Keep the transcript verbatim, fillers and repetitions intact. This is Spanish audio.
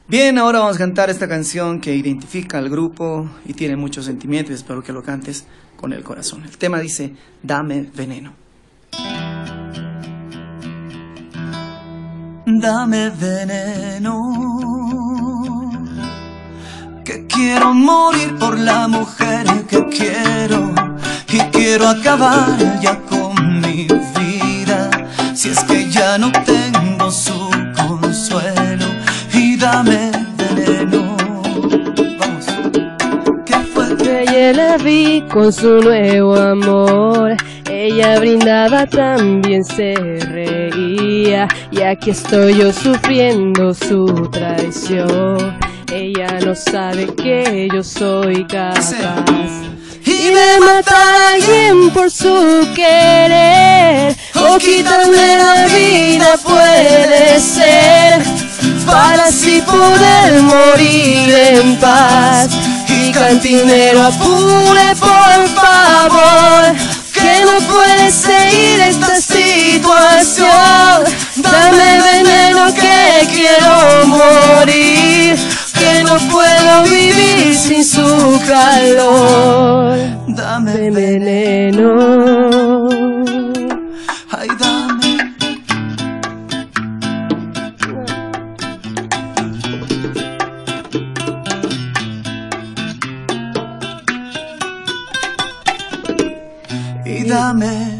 Bien, ahora vamos a cantar esta canción que identifica al grupo y tiene muchos sentimientos. Espero que lo cantes con el corazón. El tema dice, dame veneno. Dame veneno, que quiero morir por la mujer que quiero, y quiero acabar ya con mi vida, si es que ya no tengo su consuelo. Y dame veneno. Vamos. ¿Qué fue? Ayer la vi con su nuevo amor, ella brindaba, también se reía, y aquí estoy yo sufriendo su traición. Ella no sabe que yo soy capaz y de matar a alguien por su querer, o quitarme la vida puede ser, para así poder morir en paz. Y cantinero, apure por favor, que no puede seguir esta situación. Dame veneno que quiero morir, que no puedo vivir sin su calor. Dame veneno, ay dame. Y dame